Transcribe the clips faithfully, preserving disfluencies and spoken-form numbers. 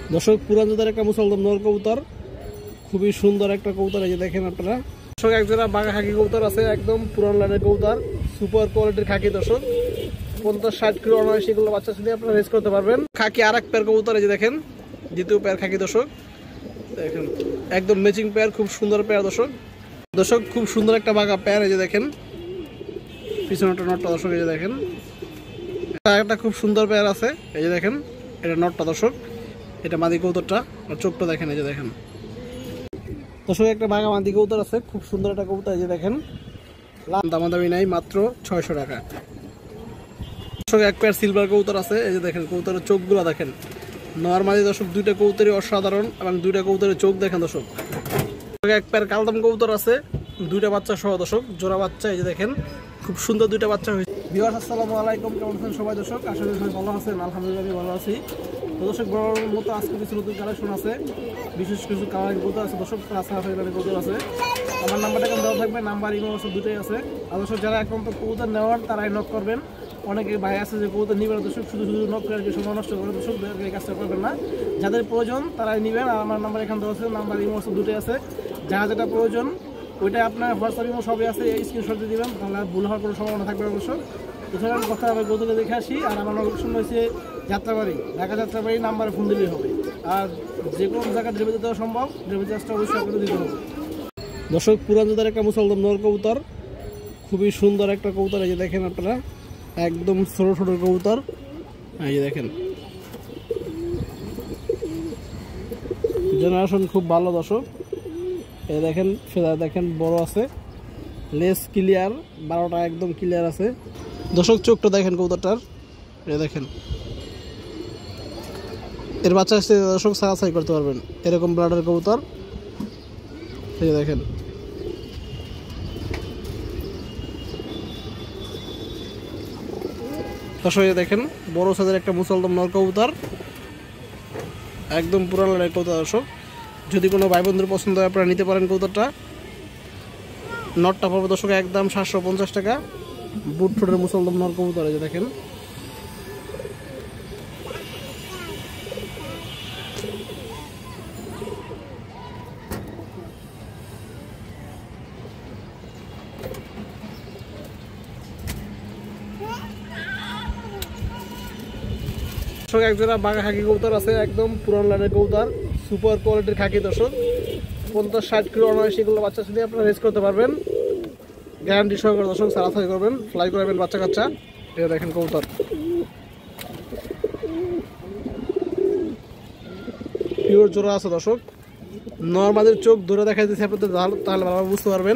দর্শক পুরান জাতের একটা মুসলমান নর কবুতর, খুবই সুন্দর একটা কবুতর। এই যে দেখেন আপনারা দর্শক, একজোড়া বাঘা খাকি কবুতর আছে, একদম পুরান লাইনের কবুতর, সুপার কোয়ালিটির খাকি। দর্শক পঞ্চাশ ষাট কিলো অনায়াসী গুলো বাচ্চা সাথে আপনারা রেস করতে পারবেন। খাকি আর এক পেয়ার কবুতর, এই যে দেখেন দ্বিতীয় পেয়ার খাকি। দর্শক দেখেন একদম ম্যাচিং পেয়ার, খুব সুন্দর পেয়ার। দর্শক দর্শক খুব সুন্দর একটা বাঘা পেয়ার। এই যে দেখেন পিছনেটা নটটা। দর্শক এই যে দেখেন একটা খুব সুন্দর পেয়ার আছে। এই যে দেখেন এটা নটটা। দর্শক এটা মাদি কবুতরটা, আর চোখটা দেখেন। এই যে দেখেন দর্শক একটা বাঘা মাদি কবুতর আছে, খুব সুন্দর একটা কবুতর। এই যে দেখেন দামাদামি নাই, মাত্র ছয়শো টাকা। দর্শক এক পেয়ার সিলভার কবুতর আছে। এই যে দেখেন কবুতরের চোখগুলো দেখেন নরমালি। দর্শক দুইটা কবুতরই অসাধারণ, এবং দুইটা কবুতরের চোখ দেখেন। দর্শক এক পেয়ার কালদাম কবুতর আছে, দুইটা বাচ্চা সহ। দর্শক জোড়া বাচ্চা। এই যে দেখেন খুব সুন্দর দুইটা বাচ্চা হয়েছে। ভিউয়ার্স আসসালামু আলাইকুম, কেমন আছেন সবাই? দর্শক আশা করি সবাই ভালো আছেন। আলহামদুলিল্লাহ আমি ভালো আছি। তো দর্শক বড় মতো আজকে কিছু নতুন কালেকশন আছে, বিশেষ কিছু কালারিং কবুতর আছে। দর্শক কবুতর আছে, আমার নাম্বারটা কেমন দেওয়া থাকবে, নাম্বার ইমো আছে, দুটোই আছে। আর দর্শক যারা এখন তো কবুতর নেওয়ার তারাই নক করবেন। অনেকে ভাই আছে যে কবুতর নিবেন, দর্শক শুধু শুধু নক করে আর কি সময় নষ্ট করে। দর্শক এই কাজটা করবেন না, যাদের প্রয়োজন তারাই নেবেন। আর আমার নাম্বার এখানে দেওয়া আছে, নাম্বার ইমো আছে, দুটোই আছে। যারা যেটা প্রয়োজন ওইটা আপনার হোয়াটসঅ্যাপ ইমো সবই আছে, এই স্ক্রিনশট দিয়ে দেবেন, তাহলে ভুল হওয়ার কোনো সম্ভাবনা থাকবে না। দর্শক এছাড়া কথা আমি গৌতমকে দেখে আসি। আর আমার লোকেশন হয়েছে যাত্রাবাড়ি, ঢাকা যাত্রাবাড়ি। নাম্বারে ফোন দিলেই হবে। আর যে কোনো জায়গায় ডেলিভারি দেওয়া সম্ভব, ডেলিভারি চার্জটা অবশ্যই আপনাদের দিতে হবে। দর্শক পুরান জাতের একটা মুসলমান নর কবুতর, খুবই সুন্দর একটা কবুতর। এই যে দেখেন আপনারা একদম ছোট ছোট কবুতর। এই যে দেখেন জেনারেশন খুব ভালো। দর্শক এই দেখেন ফেদা দেখেন বড় আছে, লেস ক্লিয়ার, বারোটা একদম ক্লিয়ার আছে। দর্শক চোখটা দেখেন কবুতরটার। এই দেখেন এর বাচ্চা আসছে। দর্শক সারাসাই করতে পারবেন, এরকম ব্লাডের কবুতর। এই যে দেখেন দর্শক এই দেখেন বড় সাইজের একটা মুসলমান নর কবুতর, একদম পুরান লাইনের কবুতর। দর্শক যদি কোনো ভাই বন্ধুর পছন্দ হয় আপনারা নিতে পারেন কবুতরটা। নটটা পড়বে দর্শক একদম সাতশো পঞ্চাশ টাকা। বুট ফুটের মুসলমান নর কবুতর। এই যে দেখেন দর্শক একজোড়া বাঘা খাকি কবুতর আছে, একদম পুরান লাইনের কবুতর, সুপার কোয়ালিটির খাকি। দর্শক পঞ্চাশ ষাট কিলো অনায়াসী গুলো বাচ্চা সাথে আপনারা রেস করতে পারবেন, গ্যারান্টি সহকারে। দর্শক সারাসারি করবেন, ফ্লাই করাবেন বাচ্চা কাচ্চা। এটা দেখেন কবুতর পিওর জোড়া আছে। দর্শক নর্মালের চোখ ধরে দেখা দিচ্ছে আপনাদের, তাহলে ভালোভাবে বুঝতে পারবেন।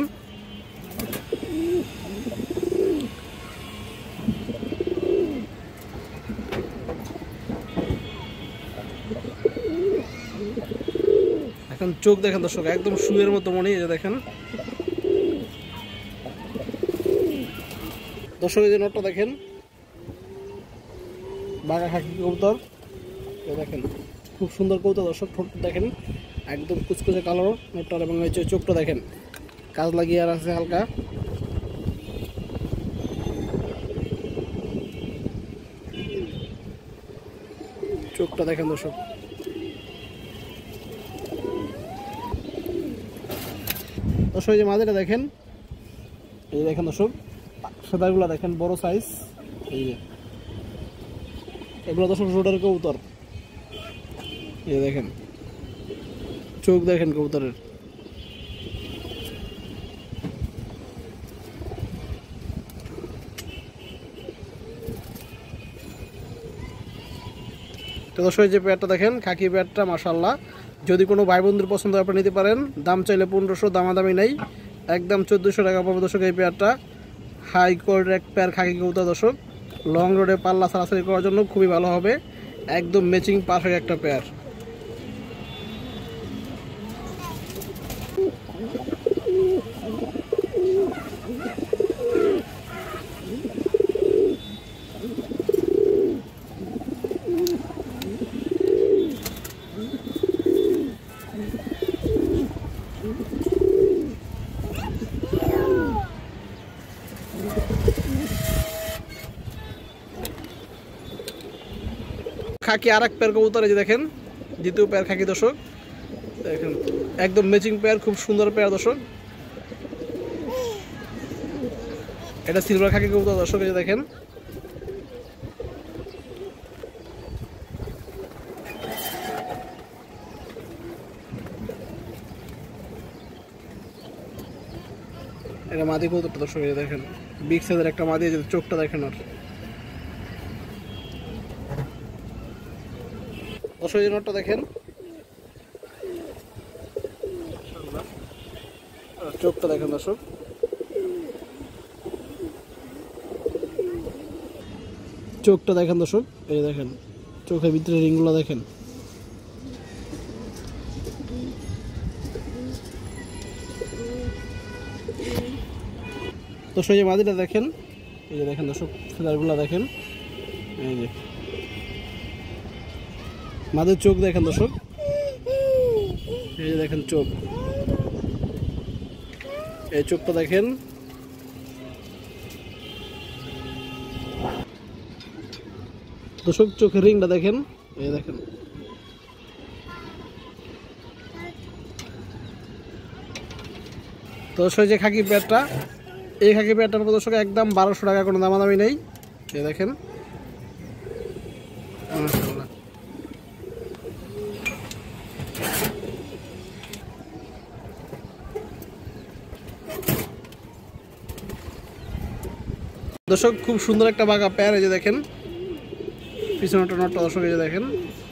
এখন চোখ দেখেন দর্শক একদম শুয়ের মতো মনে। এই যে দেখেন দর্শক এই যে নটটা দেখেন বাঘা খাকি কবুতর। দেখেন খুব সুন্দর কবুতর। দর্শক ঠোঁট দেখেন একদম কুচকুচে কালো নটটার, এবং এই চোখটা দেখেন কাজ লাগিয়ে আর আছে হালকা। চোখটা দেখেন দর্শক। দর্শক এই যে মাঝেটা দেখেন, এই যে দেখেন দর্শক সেদারগুলো দেখেন বড় সাইজ। এই যে এগুলো দর্শক রোডের কবুতর। এই দেখেন চোখ দেখেন কবুতরের। তো দর্শক যে পেয়ারটা দেখেন খাকি পেয়ারটা, মাশাআল্লাহ। যদি কোনো ভাই বন্ধুর পছন্দ হয় আপনি নিতে পারেন। দাম চাইলে পনেরোশো, দামাদামি নেই, একদম চোদ্দোশো টাকা পড়বে। দর্শক এই পেয়ারটা হাই কোয়ালিটির এক পেয়ার খাকি কবুতর। দর্শক লং রোডে পাল্লা সারাসারি করার জন্য খুবই ভালো হবে, একদম ম্যাচিং পারফেক্ট একটা পেয়ার। খাকি আর এক পেয়ার কবুতর। এই যে দেখেন দ্বিতীয় পেয়ার খাকি দর্শক দেখেন, একদম ম্যাচিং পেয়ার, খুব সুন্দর পেয়ার দর্শক। এটা সিলভার খাকি কবুতর দর্শক, এই যে দেখেন। এটা মাদি কবুতরটা দর্শক, এই যে দেখেন, বিগ সাইজের একটা মাদি, যে চোখটা দেখেন ওর দর্শক, এই নটটা দেখেন, চোখটা দেখেন দর্শক। চোখটা দেখেন দর্শক, এই দেখেন চোখের ভিতরে রিংগুলো দেখেন। দর্শক এই মাদিটা দেখেন, এই যে দেখেন দর্শক, ফেদারগুলো দেখেন, এই যে মাদির চোখ দেখেন দর্শক, এই যে দেখেন চোখ, এই চোখটা দেখেন। দর্শক চোখের রিংটা দেখেন, এই দেখেন। দর্শক যে খাকি পেয়ারটা, এই খাকি পেয়ারটার দর্শক একদম বারোশো টাকা, কোনো দামাদামি নেই, এই দেখেন। দর্শক খুব সুন্দর একটা বাঘা পেয়ার, এই যে দেখেন পিছনটা নটটা দর্শক, এই যে দেখেন,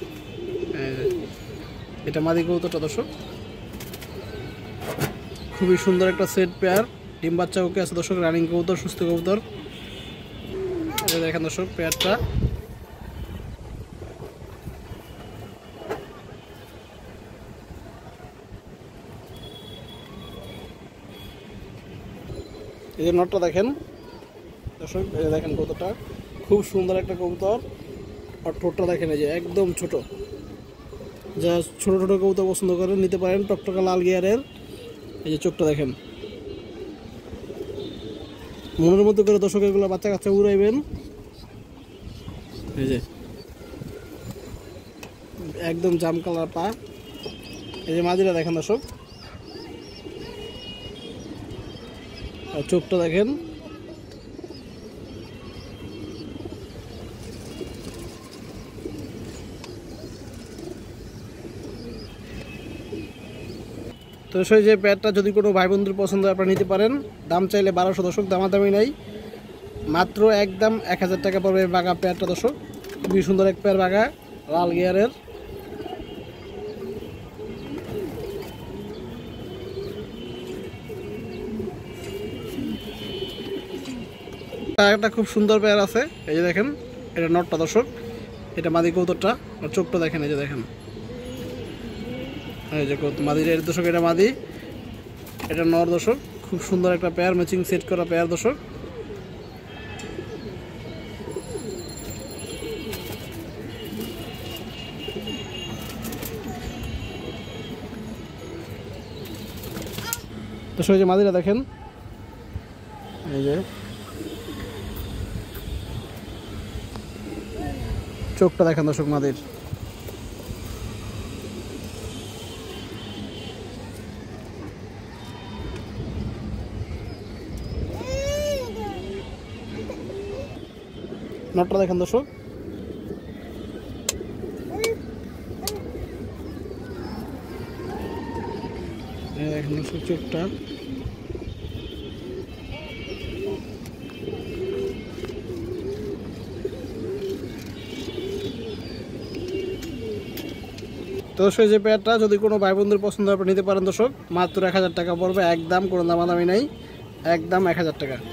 এটা মাদি কবুতরটা দর্শক, খুবই সুন্দর একটা সেট পেয়ার, ডিম বাচ্চা ওকে আছে দর্শক, রানিং কবুতর, সুস্থ কবুতর, এই দেখেন দর্শক পেয়ারটা। এই যে নটটা দেখেন দর্শক, এই দেখেন কবুতরটা খুব সুন্দর একটা কবুতর, আর ঠোঁটটা দেখেন, এই যে একদম ছোট, যা ছোট ছোট কবুতর পছন্দ করেন নিতে পারেন, টকটকা লাল গিয়ারের। এই যে চোখটা দেখেন, মনের মতো করে দর্শক এগুলো বাচ্চা কাচ্চা উড়াইবেন। এই যে একদম জাম কালার পা, এই যে মাদিরা দেখেন দর্শক, আর চোখটা দেখেন। তো সেই যে পেয়ারটা যদি কোনো ভাই বন্ধুর পছন্দ হয় আপনারা নিতে পারেন, দাম চাইলে বারোশো দর্শক, দামাদামি নেই, মাত্র একদম এক হাজার টাকা পড়বে বাঘা পেয়ারটা দর্শক, খুবই সুন্দর এক পেয়ার বাঘা লাল গিয়ারের। একটা খুব সুন্দর পেয়ার আছে, এই যে দেখেন, এটা নটটা দর্শক, এটা মাদি কবুতরটা, আর চোখটা দেখেন, এই যে দেখেন, এই যে মাদির এর দর্শক, এটা মাদি, এটা নর দর্শক, খুব সুন্দর একটা পেয়ার, ম্যাচিং সেট করা পেয়ার দর্শক। দর্শক এই যে মাদিরা দেখেন, এই যে চোখটা দেখেন দর্শক মাদির, নটটা দেখেন দর্শক, দেখেন দর্শক চোখটা। তো সেই যে পেয়ারটা যদি কোনো ভাই বন্ধুর পছন্দ আপনি নিতে পারেন দর্শক, মাত্র এক হাজার টাকা পড়বে, একদম কোনো দামাদামি নেই, একদম এক হাজার টাকা।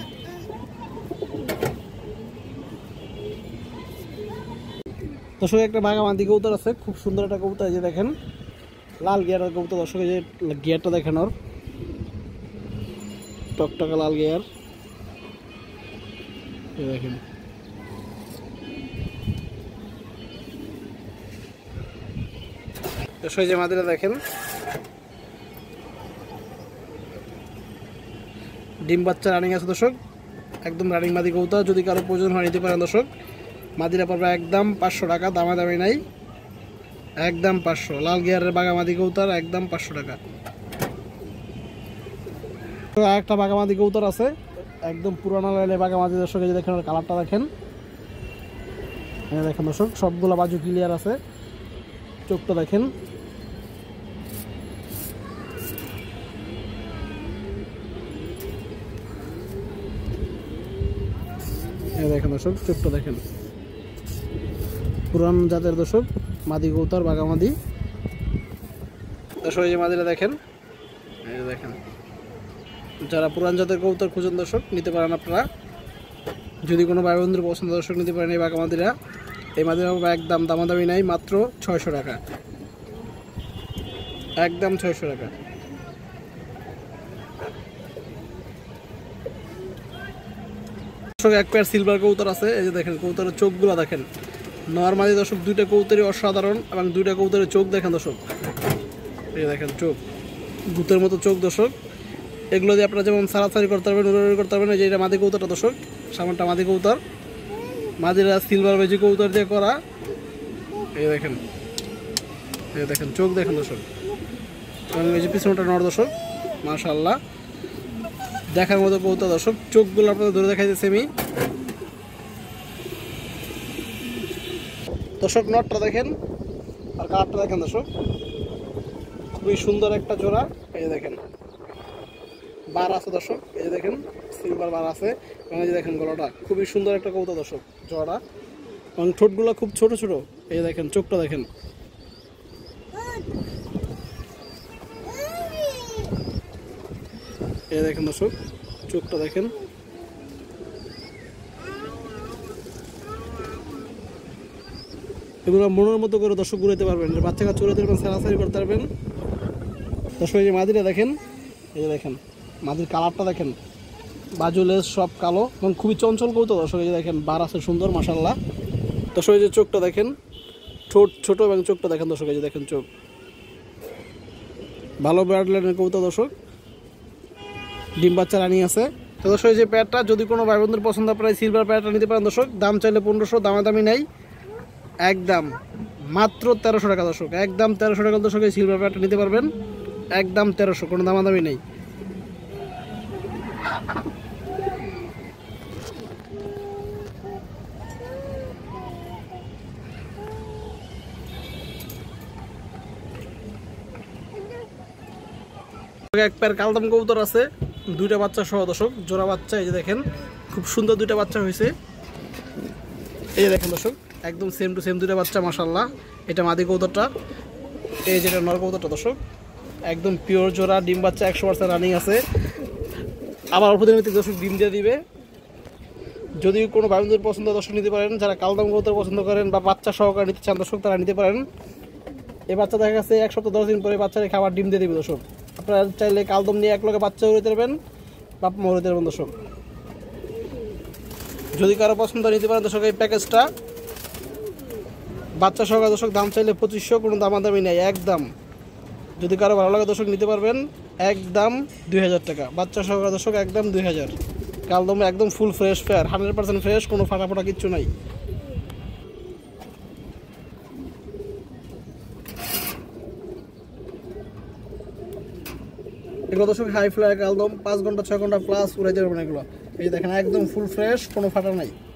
দর্শক একটা বাঘা মাদি কবুতর আছে, খুব সুন্দর একটা কবুতর, এই যে দেখেন লাল গিয়ারের কবুতর দর্শক, এই যে গিয়ারটা দেখেন ওর, টকটকা লাল গিয়ার, এই দেখেন। দর্শক যে মাদিরা দেখেন, ডিম বাচ্চা রানিং আছে দর্শক, একদম রানিং মাদি কবুতর, যদি কারো প্রয়োজন হয় নিতে পারেন দর্শক, মাদিরা পড়বে একদম পাঁচশো টাকা, দামাদামি নাই, একদম পাঁচশো। লাল গিয়ারের বাগামাদি কবুতর একদম পাঁচশো টাকা। তো একটা বাগামাদি কবুতর আছে একদম পুরানো লাইনে বাগামাদি দর্শক, এই যে দেখেন কালারটা দেখেন, দেখেন দর্শক সবগুলো বাজু ক্লিয়ার আছে, চোখটা দেখেন। দেখেন দর্শক চোখটা দেখেন, পুরান জাতের দর্শক মাদি কবুতর বাগামাদি দর্শক। এই যে মাদিরা দেখেন, এই যে দেখেন, যারা পুরান জাতের কবুতর খুঁজেন দর্শক নিতে পারেন আপনারা। যদি কোনো ভাই বন্ধুর পছন্দ দর্শক নিতে পারেন এই বাগামাদিরা। এই মাদিরা একদম দামাদামি নাই, মাত্র ছয়শো টাকা, একদম ছয়শো টাকা। দর্শক এক পেয়ার সিলভার কবুতর আছে, এই যে দেখেন কবুতরের চোখগুলো দেখেন, নরমালি দর্শক দুইটা কবুতরই অসাধারণ এবং দুইটা কবুতরের চোখ দেখেন দর্শক, এই দেখেন চোখ ভূতের মতো চোখ দর্শক। এগুলো দিয়ে আপনারা যেমন সারাসারি করতে পারবেন, উড়াউড়ি করতে পারবেন। এই যে এটা মাদি কবুতরটা দর্শক, সামনটা মাদি কবুতর, মাদিরা সিলভার বেজি কবুতর দিয়ে করা। এই দেখেন, এই দেখেন চোখ দেখেন দর্শক, এবং এই যে পিছনটা নর দর্শক, মাশাআল্লাহ দেখার মতো কবুতর দর্শক। চোখগুলো আপনাদের ধরে দেখাইতেছি আমি দর্শক। নটটা দেখেন আর কালারটা দেখেন দর্শক, খুবই সুন্দর একটা জোড়া। এই যে দেখেন বার আছে দর্শক, এই যে দেখেন সিলভার বার আছে, এবং এই যে দেখেন গলাটা খুবই সুন্দর একটা কবুতর দর্শক জোড়াটা, এবং ঠোঁটগুলো খুব ছোট ছোট। এই যে দেখেন চোখটা দেখেন, এই দেখেন দর্শক চোখটা দেখেন। এগুলো মনের মতো করে দর্শক ঘুরাইতে পারবেন, বাচ্চা কাচ্চা ঘুরাইতে পারবেন, সারাসারি করতে পারবেন দর্শক। এই যে মাদিরা দেখেন, এই যে দেখেন মাদির কালারটা দেখেন, বাজু লেজ সব কালো এবং খুবই চঞ্চল কবুতর দর্শক। এই যে দেখেন বার আছে সুন্দর মাশাআল্লাহ দর্শক। এই যে চোখটা দেখেন, ঠোঁট ছোট এবং চোখটা দেখেন দর্শক, এই যে দেখেন চোখ, ভালো ব্লাড লাইনের কবুতর দর্শক, ডিম বাচ্চা রানি আছে। তো দর্শক এই যে প্যাডটা যদি কোনো ভাই বন্ধুর পছন্দ আপনারা সিলভার প্যাডটা নিতে পারেন দর্শক। দাম চাইলে পনেরোশো, দামাদামি নেই, একদম মাত্র তেরোশো টাকা দর্শক, একদম তেরোশো টাকা দর্শক। এই সিলভার প্যাডটা নিতে পারবেন একদম তেরোশো, কোনো দামাদামি নেই। এক পেয়ার কালদম কবুতর আছে, দুইটা বাচ্চা সহ দর্শক, জোড়া বাচ্চা। এই যে দেখেন খুব সুন্দর দুইটা বাচ্চা হয়েছে, এই যে দেখেন দর্শক একদম সেম টু সেম দুইটা বাচ্চা মাশাআল্লাহ। এটা মাদি কবুতরটা, এই যেটা নর কবুতরটা দর্শক, একদম পিওর জোড়া, ডিম বাচ্চা একশো পার্সেন্ট রানিং আছে। আবার অল্প দিনের দর্শক ডিম দিয়ে দিবে। যদি কোনো ভাই বন্ধুদের পছন্দ দর্শক নিতে পারেন, যারা কালদম কবুতর পছন্দ করেন বা বাচ্চা সহকারে নিতে চান দর্শক তারা নিতে পারেন। এই বাচ্চা দেখা গেছে এক সপ্তাহ দশ দিন পরে বাচ্চা রেখে আবার ডিম দিয়ে দিবে দর্শক। আপনারা চাইলে কালদম নিয়ে এক লগে বাচ্চা উড়ে দেবেন, বাপ মা উড়ে দেবেন দর্শক। যদি কারো পছন্দ নিতে পারেন দর্শক এই প্যাকেজটা বাচ্চা সহকারে দর্শক, দাম চাইলে পঁচিশশো, কোনো দামাদামি নেই একদম। যদি কারো ভালো লাগে দর্শক নিতে পারবেন একদম দুই হাজার টাকা, বাচ্চা সহকারে দর্শক একদম দুই হাজার। কালদম একদম full fresh fair, hundred percent fresh, কোনো ফাটা ফোটা কিচ্ছু নাই। এগুলো দর্শক হাই ফ্লাই কালদম, পাঁচ ঘন্টা ছয় ঘন্টা প্লাস উড়াইতে পারবেন এগুলো। এই দেখেন একদম ফুল ফ্রেশ, কোনো ফাটা নাই।